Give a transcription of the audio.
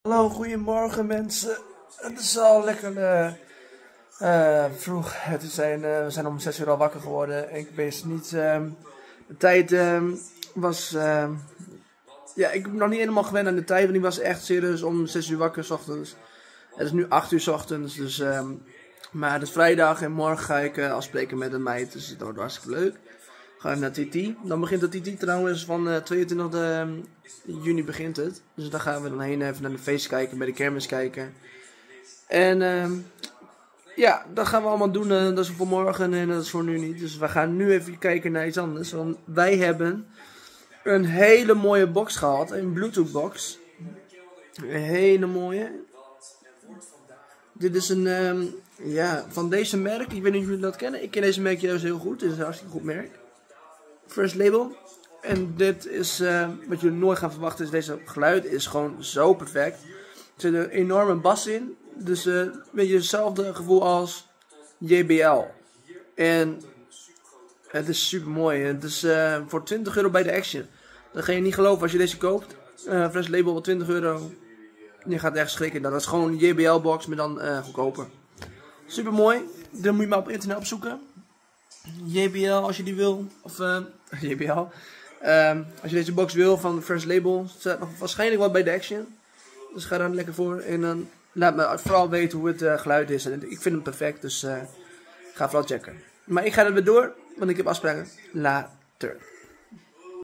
Hallo, goedemorgen mensen. Het is al lekker vroeg. We zijn om 6 uur al wakker geworden. Ik wist niet. De tijd was. Ja, ik ben nog niet helemaal gewend aan de tijd, want die was echt serieus om 6 uur wakker 's ochtends. Het is nu 8 uur 's ochtends, dus. Maar het is vrijdag en morgen ga ik afspreken met een meid, dus dat wordt hartstikke leuk. Ga ik naar TT. Dan begint de TT trouwens van 22 juni begint het. Dus daar gaan we dan heen even naar de feest kijken, bij de kermis kijken. En ja, dat gaan we allemaal doen. Dat is voor morgen en dat is voor nu niet. Dus we gaan nu even kijken naar iets anders. Want wij hebben een hele mooie box gehad. Een Bluetooth box. Een hele mooie. Dit is een, ja, van deze merk. Ik weet niet of jullie dat kennen. Ik ken deze merk juist heel goed. Dit is een hartstikke goed merk. First Label. En dit is, wat jullie nooit gaan verwachten, is deze geluid is gewoon zo perfect. Er zit een enorme bas in. Dus een beetje hetzelfde gevoel als JBL. En het is super mooi. Het is voor 20 euro bij de Action. Dat ga je niet geloven als je deze koopt. First Label wat 20 euro. Je gaat echt schrikken. Dat is gewoon een JBL box, maar dan goedkoper. Super mooi. Dan moet je maar op internet opzoeken. JBL als je die wil. Of JBL. Als je deze box wil van First Label. Staat nog waarschijnlijk wat bij de Action. Dus ga daar lekker voor. En dan laat me vooral weten hoe het geluid is. En ik vind hem perfect. Dus ga vooral checken. Maar ik ga er weer door. Want ik heb afspraken. Later.